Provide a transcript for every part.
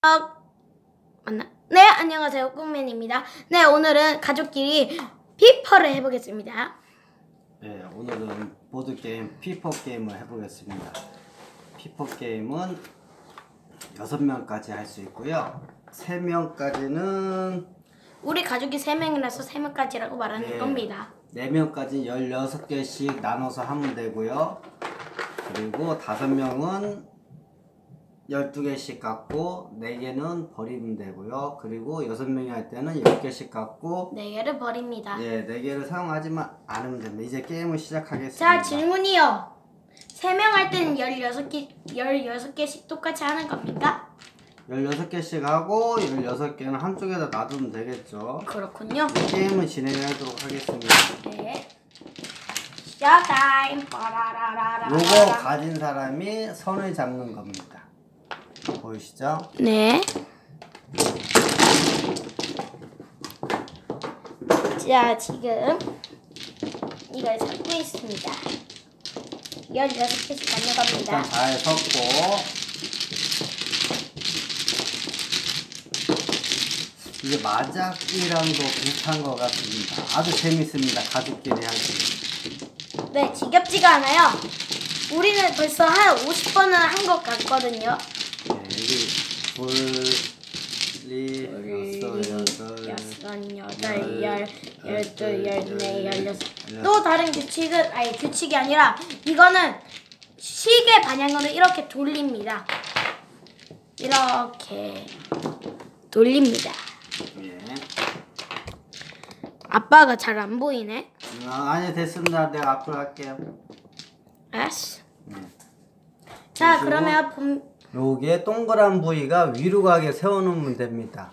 맞나? 네, 안녕하세요. 꽁맨입니다. 네, 오늘은 가족끼리 피퍼를 해보겠습니다. 네, 오늘은 보드게임 피퍼 게임을 해보겠습니다. 피퍼 게임은 6명까지 할 수 있고요. 3명까지는 우리 가족이 3명이라서 3명까지라고 말하는 겁니다. 4명까지 16개씩 나눠서 하면 되고요. 그리고 5명은 12개씩 갖고 4개는 버리면 되고요. 그리고 6명이 할 때는 10개씩 갖고 4개를 버립니다. 네, 4개를 사용하지만 않으면 됩니다. 이제 게임을 시작하겠습니다. 자, 질문이요. 3명 할 때는 16개씩 똑같이 하는 겁니까? 16개씩 하고 16개는 한쪽에다 놔두면 되겠죠. 그렇군요. 게임을 진행하도록 하겠습니다. 네. 시작타임. 빠라라라라. 요거 가진 사람이 선을 잡는 겁니다. 보이시죠? 네. 자, 지금 이걸 섞고 있습니다. 16개씩 일단 가져갑니다. 잘 섞고 이게 마작이랑도 비슷한 것 같습니다. 아주 재밌습니다. 가족끼리 하기. 네, 지겹지가 않아요. 우리는 벌써 한 50번은 한 것 같거든요. 네, 여기 또 다른 규칙이 아니라 이거는 시계 방향으로 이렇게 돌립니다. 이렇게 돌립니다. 예. 아빠가 잘 안 보이네. 아니 됐습니다. 내가 앞으로 할게요. 알았어. 네. 자, 그리고 그러면 요게 동그란 부위가 위로 가게 세워놓으면 됩니다.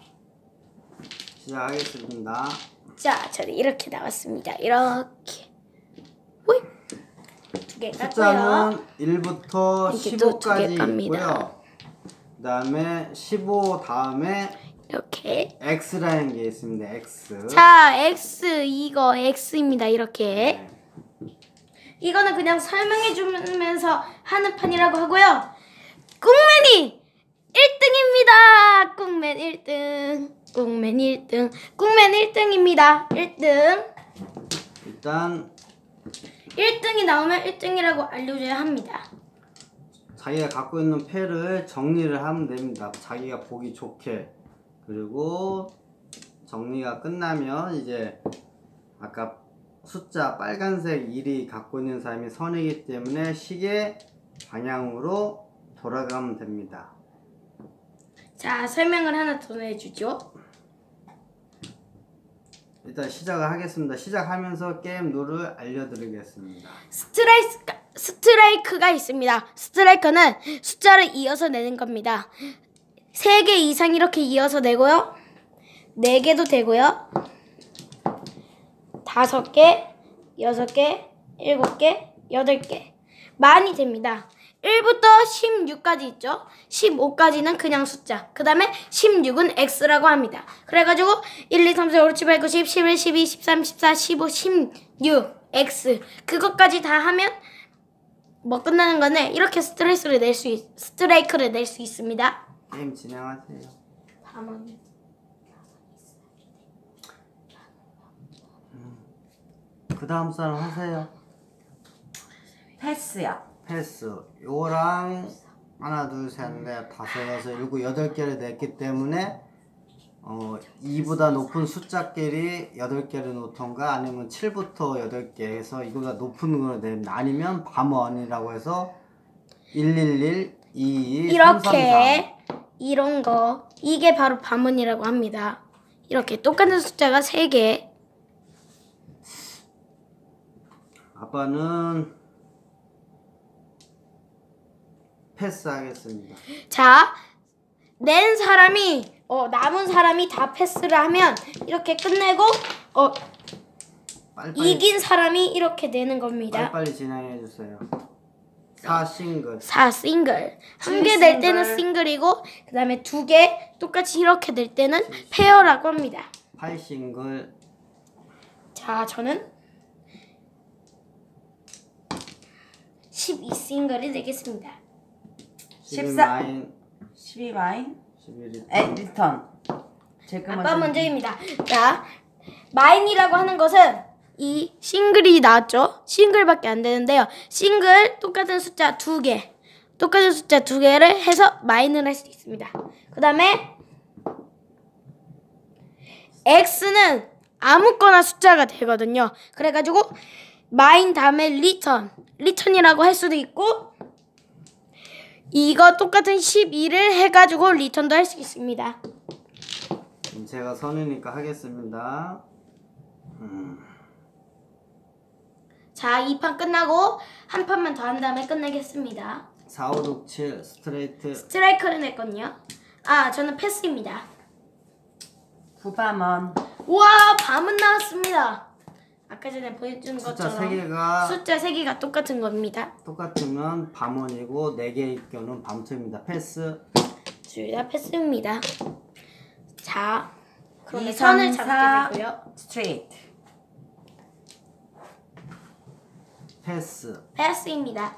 시작하겠습니다. 자, 저는 이렇게 나왔습니다. 이렇게. 호이. 2개 깎고요. 숫자는 1부터 이렇게 또 15까지 2개 있고요. 그 다음에 15 다음에 이렇게. X라는 게 있습니다. X. 자, X 이거 X입니다. 이렇게. 네. 이거는 그냥 설명해 주면서 하는 판이라고 하고요. 꽁맨이 1등입니다. 꽁맨 1등. 꽁맨 1등. 꽁맨 1등입니다. 1등. 일단 1등이 나오면 1등이라고 알려줘야 합니다. 자기가 갖고 있는 패를 정리를 하면 됩니다. 자기가 보기 좋게. 그리고 정리가 끝나면 이제 아까 숫자 빨간색 1이 갖고 있는 사람이 선이기 때문에 시계 방향으로 돌아가면 됩니다. 자, 설명을 하나 더 해주죠. 일단 시작을 하겠습니다. 시작하면서 게임 룰을 알려드리겠습니다. 스트라이크가 있습니다. 스트라이크는 숫자를 이어서 내는 겁니다. 3개 이상 이렇게 이어서 내고요. 4개도 되고요. 5개, 6개, 7개, 8개. 많이 됩니다. 1부터 16까지 있죠. 15까지는 그냥 숫자. 그 다음에 16은 X라고 합니다. 그래가지고 1, 2, 3, 4, 5, 6, 7, 8, 9, 10, 11, 12, 13, 14, 15, 16, X. 그것까지 다 하면 뭐 끝나는 거네. 이렇게 스트라이크를 낼 수 있습니다. 게임 진행하세요. 그 다음 사람 하세요. 패스요. 패스. 요거랑 하나, 둘, 셋, 넷, 다섯, 여섯, 일곱, 8개를 냈기 때문에 2보다 높은 숫자끼리 8개를 놓던가 아니면 7부터 8개 해서 이거보다 높은 걸 내면 아니면 밤원이라고 해서 111, 222, 이렇게 이런 거 이게 바로 밤원이라고 합니다. 이렇게 똑같은 숫자가 3개. 아빠는 패스하겠습니다. 자, 낸 사람이 남은 사람이 다 패스를 하면 이렇게 끝내고 빨리빨리, 이긴 사람이 이렇게 내는 겁니다. 빨리빨리 진행해 주세요. 4 싱글. 4 싱글. 한 개 낼 때는 싱글이고 그 다음에 2개 똑같이 이렇게 낼 때는 페어라고 합니다. 8 싱글. 자, 저는 12 싱글이 되겠습니다. 14 12마인 리턴. 제가 아빠 먼저입니다. 자, 마인이라고 하는 것은 이 싱글이 나왔죠? 싱글밖에 안 되는데요. 싱글 똑같은 숫자 두 개를 해서 마인을 할 수 있습니다. 그 다음에 X는 아무거나 숫자가 되거든요. 그래가지고 마인 다음에 리턴이라고 할 수도 있고, 이거 똑같은 12를 해가지고 리턴도 할 수 있습니다. 제가 선이니까 하겠습니다. 자, 2판 끝나고 한 판만 더 한 다음에 끝내겠습니다. 4, 5, 6, 7 스트레이트. 스트라이크를 냈거든요. 아, 저는 패스입니다. 9밤원. 우와, 밤은 나왔습니다. 아까 전에 보여준 숫자 것처럼 3개가 숫자 3개가 똑같은 겁니다. 똑같으면 밤원이고 4개의 경우는 밤투입니다. 패스. 둘 다 패스입니다. 자, 그러면 2, 선을 3, 잡게 되고요. 스트레이트. 패스. 패스입니다.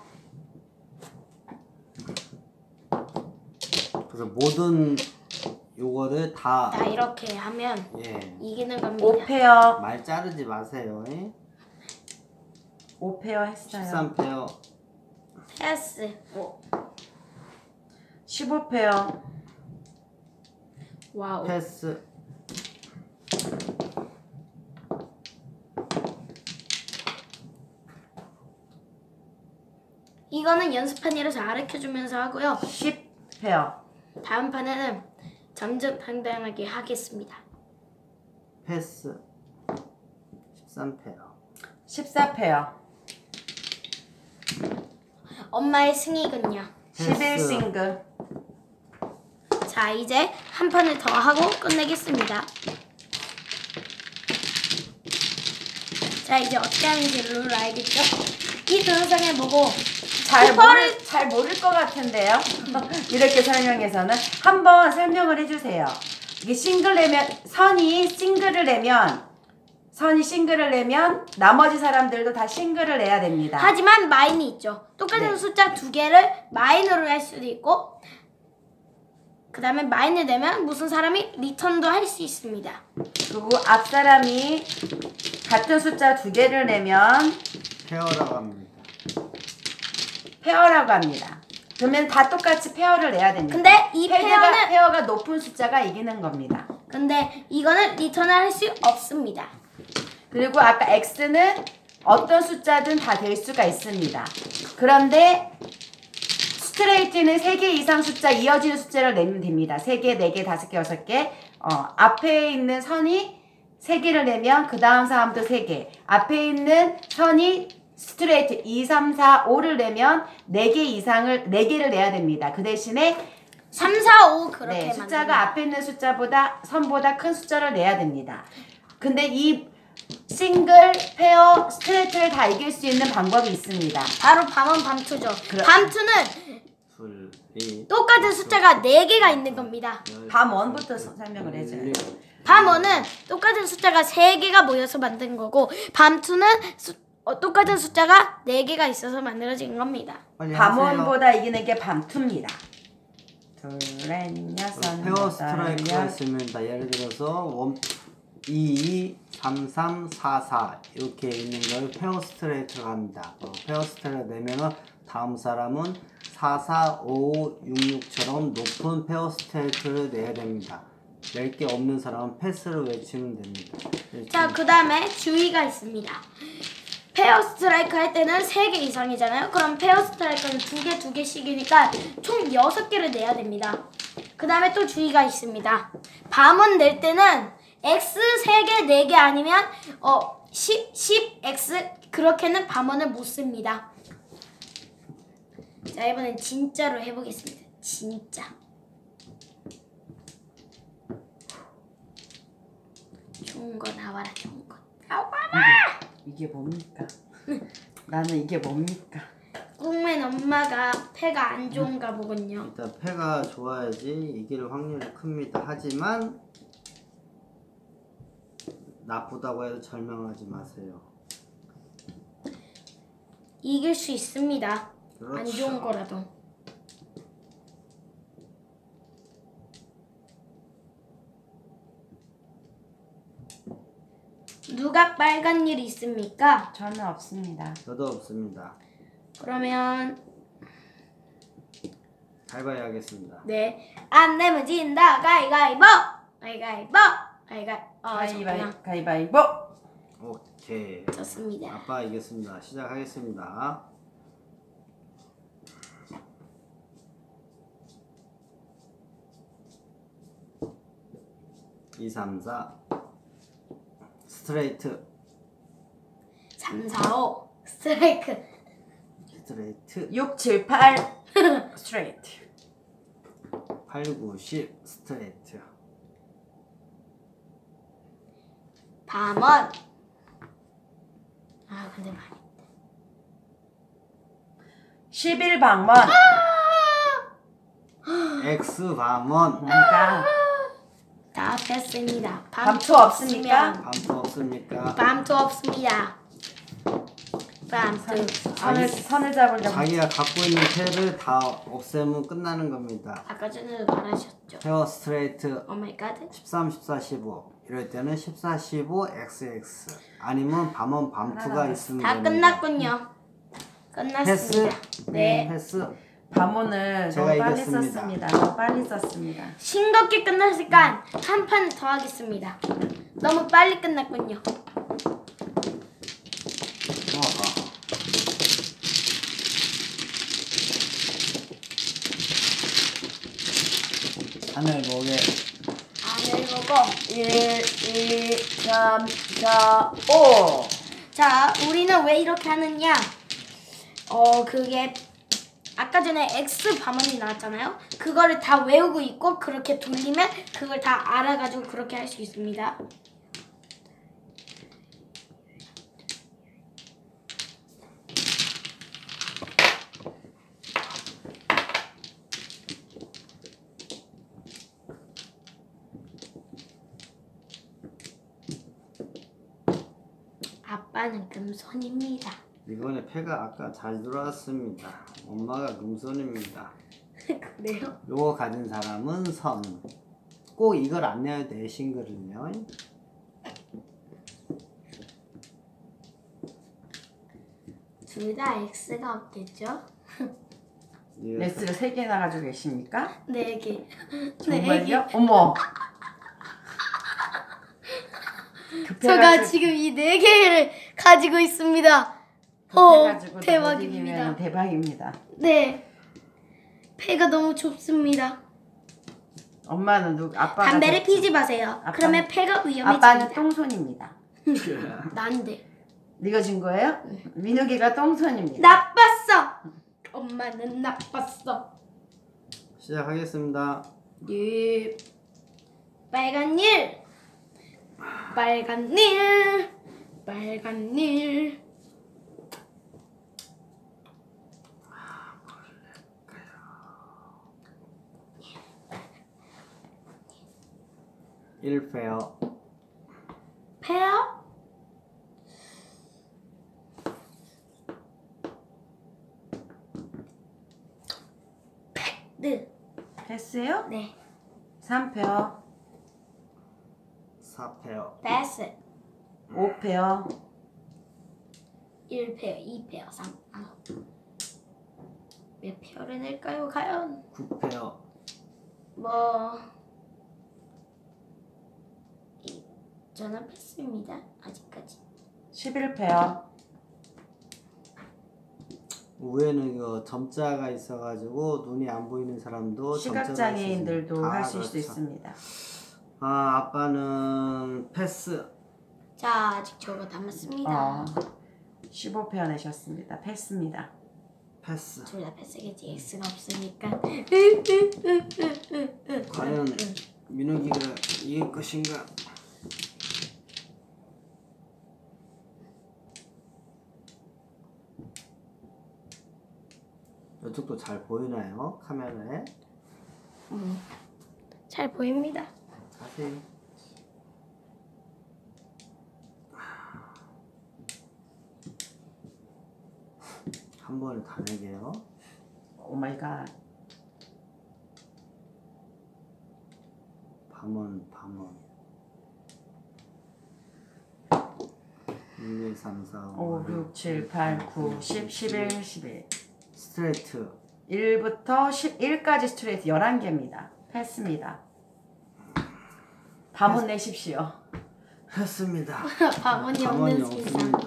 그래서 모든 요거를 다 자, 이렇게 하면 예. 이기는 겁니다. 5페어. 말 자르지 마세요. 5페어 했어요. 13페어. 패스. 15페어. 와우. 패스. 이거는 연습판이라서 가르쳐주면서 하고요. 10페어. 다음 판에는 점점 당당하게 하겠습니다. 패스. 13페어. 14페어. 엄마의 승리군요. 11 싱글. 자, 이제 한 판을 더 하고 끝내겠습니다. 자, 이제 어떻게 하는지 룰을 알겠죠? 이 동영상을 보고 잘 모를 것 같은데요. 이렇게 설명해서는 한번 설명을 해주세요. 이게 선이 싱글을 내면 나머지 사람들도 다 싱글을 내야 됩니다. 하지만 마인이 있죠. 똑같은 네. 숫자 두 개를 마인으로 할 수도 있고, 그 다음에 마인을 내면 무슨 사람이 리턴도 할 수 있습니다. 그리고 앞 사람이 같은 숫자 두 개를 내면 페어라고 합니다. 페어라고 합니다. 그러면 다 똑같이 페어를 내야 됩니다. 근데 이 페어는 페어가 높은 숫자가 이기는 겁니다. 근데 이거는 리턴을 할 수 없습니다. 그리고 아까 X는 어떤 숫자든 다 될 수가 있습니다. 그런데 스트레이트는 3개 이상 숫자 이어지는 숫자를 내면 됩니다. 3개, 4개, 5개, 6개. 앞에 있는 선이 3개를 내면 그 다음 사람도 3개. 앞에 있는 선이 스트레이트 2, 3, 4, 5를 내면 4개를 내야 됩니다. 그 대신에 3, 4, 5 그렇게 네, 만듭니다. 숫자가 앞에 있는 선보다 큰 숫자를 내야 됩니다. 근데 이 싱글, 페어, 스트레이트를 다 이길 수 있는 방법이 있습니다. 바로 밤은 밤투죠. 밤투는 둘, 넷, 똑같은 숫자가 4개가 있는 겁니다. 밤1부터 설명을 해줘요. 밤1은 똑같은 숫자가 3개가 모여서 만든 거고, 밤2는 똑같은 숫자가 4개가 있어서 만들어진 겁니다. 빨리 하세요. 밤1보다 이기는 게 밤2입니다. 둘, 넷, 여섯, 페어 여덟, 스트라이크가 열. 있습니다. 예를 들어서 2, 3, 3, 4, 4 이렇게 있는 걸 페어 스트레이트라고 합니다. 페어 스트레이트 내면은 다음 사람은 4, 4, 5, 6, 6처럼 높은 페어 스트레이트를 내야 됩니다. 낼 게 없는 사람은 패스를 외치면 됩니다. 자, 그 다음에 주의가 있습니다. 페어 스트라이크 할 때는 3개 이상이잖아요. 그럼 페어 스트라이크는 2개씩이니까 총 6개를 내야 됩니다. 그 다음에 또 주의가 있습니다. 밤은 낼 때는 X 3개, 4개 아니면 10X 그렇게는 밤원을 못 씁니다. 자, 이번엔 진짜로 해보겠습니다. 진짜. 좋은 거 나와라, 좋은 거. 나와라! 이게 뭡니까? 나는 이게 뭡니까? 꿈맨 엄마가 패가 안 좋은가 보군요. 일단 패가 좋아야지 이길 확률이 큽니다. 하지만 나쁘다고 해도 절망하지 마세요. 이길 수 있습니다. 그렇죠. 안 좋은 거라도. 누가 빨간 일이 있습니까? 저는 없습니다. 저도 없습니다. 그러면 가위바위보 하겠습니다. 네. 안 내면 진다. 가위가위보. 가위가위보. 잠깐만. 가위바위보. 오케이. 좋습니다. 아빠 이겼습니다. 시작하겠습니다. 2, 3, 4 스트레이트 3, 4, 5 스트라이크. 스트레이트 6, 7, 8 스트레이트. 8, 9, 10 스트레이트 밤원. 아 근데 많이. 11방문. X 밤원 그러니까 다 됐습니다. 밤투 없습니까? 밤도 없습니까? 밤투 없습니다. 밤투. 선을 잡으려고. 자기가 갖고 있는 패를 다 없애면 끝나는 겁니다. 아까 전에도 말하셨죠. 페어 스트레이트 오 마이 갓. 13, 14, 15 이럴 때는 14, 15 XX 아니면 밤원 밤투가 있으면 다 됩니다. 끝났군요. 패스 끝났습니다. 네. 패스 밤원을 제가 너무 빨리 이겼습니다. 썼습니다. 너무 빨리 썼습니다. 싱겁게 끝났으니까 한 판 더 하겠습니다. 너무 빨리 끝났군요. 하늘 보게 안을 보고 1, 2, 3, 4, 5. 자, 우리는 왜 이렇게 하느냐? 그게 아까 전에 X 반원이 나왔잖아요. 그거를 다 외우고 있고 그렇게 돌리면 그걸 다 알아가지고 그렇게 할 수 있습니다. 아빠는 금손입니다. 이번에 패가 아까 잘 들어왔습니다. 엄마가 금손입니다. 그래요? 요거 가진 사람은 선. 꼭 이걸 안 내야 돼, 싱글은요. 둘 다 X가 없겠죠? 레스를 3개나 가지고 계십니까? 4개. 정말요? 어머. 제가 지금 이 4개를 가지고 있습니다. 급해가지고 대박입니다. 대박입니다. 네. 폐가 너무 좁습니다. 엄마는 아빠가 담배를 졌지. 피지 마세요. 그러면 폐가 아빠는 위험해집니다. 똥손입니다. 난데. 네가 진 거예요? 민욱이가 똥손입니다. 나빴어. 엄마는 나빴어. 시작하겠습니다. 예. 빨간 일. 빨간 일. 빨간 일. 일 페어 페어? 네. 패스요? 네. 3페어, 4페어 패스. 5페어, 1페어, 2페어, 3. 몇 페어를 낼까요, 과연? 9페어 저는 패스입니다. 아직까지. 11페어, 위에는 이거 점자가 있어가지고 눈이 안 보이는 사람도 시각장애인들도 점자가 하실 수 그렇죠. 있습니다. 아 아빠는 패스 자, 아직 저거 남았습니다. 15페어 내셨습니다. 패스입니다. 패스 둘 다 패스겠지. X가 없으니까. 과연 민욱이가 이길 것인가? 이쪽도 잘 보이나요? 카메라에? 잘 보입니다. 자세히 한 번에 다 내게요. 오 마이 갓. 밤원 1, 2, 3, 4, 5, 6, 7, 8, 9, 10, 11, 11. 스트레이트. 1부터 11까지 스트레이트 11개입니다. 했습니다. 밤은 내십시오. 했습니다. 방언이 방언이 없는 세상. 없습니다.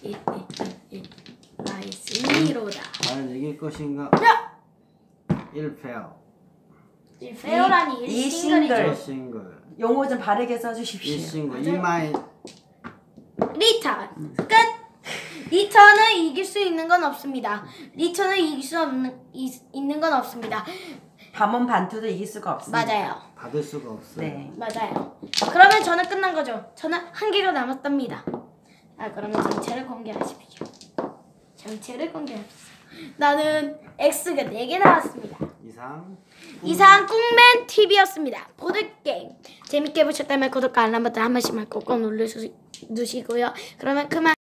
나이스로다. 과연 이길 것인가? 1페어. 이 페어라니 이 1싱글이죠. 싱글. 용어 좀 바르게 1 써주십시오. 싱글. 맞아요. 2마인. 리턴 끝. 리턴을 이길 수 있는 건 없습니다. 리턴을 이길 수 있는 건 없습니다. 밤은 반투도 이길 수가 없습니다. 맞아요. 받을 수가 없어요. 네. 맞아요. 그러면 저는 끝난 거죠. 저는 한 개가 남았답니다. 그러면 정체를 공개하십시오. 정체를 공개하십시오. 나는 X가 4개 나왔습니다. 이상 꿍맨 TV였습니다. 보드게임 재밌게 보셨다면 구독과 알람 버튼 한 번씩만 꼭꼭 누르시고요. 그러면 그만.